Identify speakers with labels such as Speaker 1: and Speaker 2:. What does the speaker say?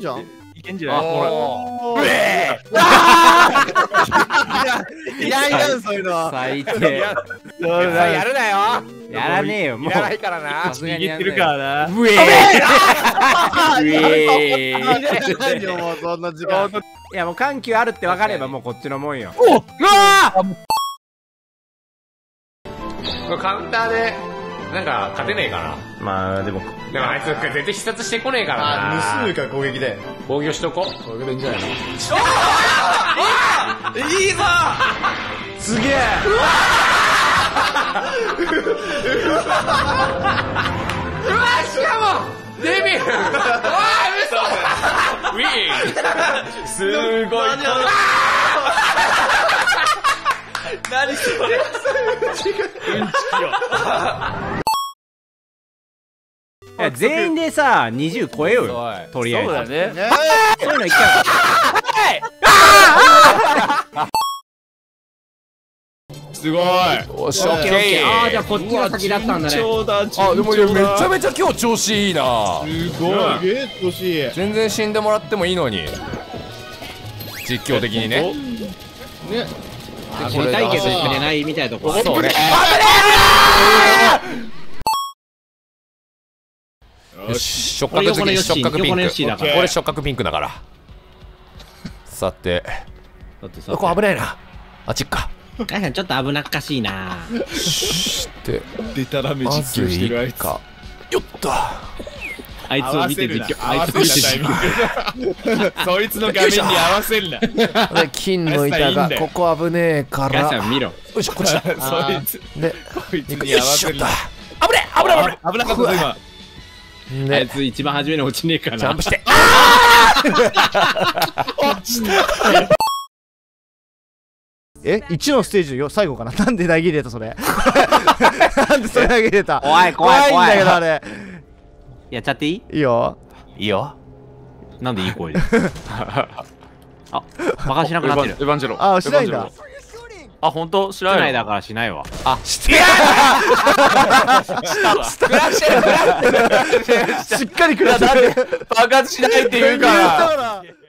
Speaker 1: んじゃん。
Speaker 2: いけんじゃない？ほら。
Speaker 1: いらんやん、そういうのは。
Speaker 3: 最低。
Speaker 4: やるなよ。
Speaker 3: やらねえよ、もう。
Speaker 4: やらないからな。
Speaker 3: さすがにやんない
Speaker 2: 握ってるからな。
Speaker 3: うえーうえー
Speaker 1: 何よ、もうそんな時間。
Speaker 3: いやもう緩急あるって分かればもうこっちのもんよ。
Speaker 2: おっ、
Speaker 3: うわー
Speaker 4: これカウンターでなんか勝てねえか
Speaker 3: まあでも
Speaker 4: な。でもあいつ絶対必殺してこねえからな。
Speaker 1: 無数か攻撃で。
Speaker 4: 防御しとこ。
Speaker 1: これでいいんじゃないの。
Speaker 4: いいぞ。
Speaker 1: すげえ。
Speaker 4: うわしかもデビル。うわ嘘。ウィン。すごい。何それ。うんちきよ。
Speaker 3: いや全員でさ20超えようよ、とりあえず。
Speaker 2: そうだね。
Speaker 3: そういうのいっちゃ
Speaker 2: すごい。
Speaker 4: おし
Speaker 3: う。オッケーオッケー。ああじゃあこっちが先だったんだね。
Speaker 4: あでもめちゃめちゃ今日調子いいな。
Speaker 2: すごい。
Speaker 1: すげえ調子いい。
Speaker 4: 全然死んでもらってもいいのに。実況的にね。
Speaker 1: ね。
Speaker 3: 死にたいけど死ねないみたいなとこ。
Speaker 4: そうね。よし、触覚好き、触覚ピンク。俺触覚ピンクだから。さて、ここ危ないな。あっちか。
Speaker 3: 確かにちょっと危なっかしいな。
Speaker 4: して、
Speaker 1: でたらめ
Speaker 4: ま
Speaker 1: 実況
Speaker 4: ず
Speaker 1: してるあいつ。
Speaker 4: いいか。よっと。
Speaker 3: あいつを見て実況。あいつ
Speaker 2: 見てそいつの画面に合わせるな。
Speaker 4: で、金の板が、ここ危ねえか
Speaker 3: ガ
Speaker 4: ら。
Speaker 3: さん見ろ。
Speaker 4: よいしょ、こっちだ。
Speaker 2: そいつ。
Speaker 4: で、
Speaker 2: こいつに
Speaker 4: よいしょっと。
Speaker 2: 合わせるな。
Speaker 4: 危ねえ危ねえ危ね
Speaker 2: 危なかったぞ今。
Speaker 3: あいつ一番初めに落ちねえからな。
Speaker 4: ジャンプして。
Speaker 1: 1のステージよ最後かな。なんで投げ入れたそれ。なんでそれ投げ入れた。
Speaker 3: 怖い怖い怖い。
Speaker 1: 怖いんだけどあれ。
Speaker 3: やっちゃっていい？
Speaker 1: いいよ。
Speaker 4: いいよ。
Speaker 3: なんでいい声で。あ、バカしなくなってる。
Speaker 2: エヴァンジェロ。
Speaker 1: あしないんだ。
Speaker 2: あ、本当知らない。
Speaker 3: 室内だからしないわ。
Speaker 4: あ、してや
Speaker 2: クラッシュ。
Speaker 1: しっかり食らって。
Speaker 2: 爆発しないって言うから。
Speaker 1: 言うから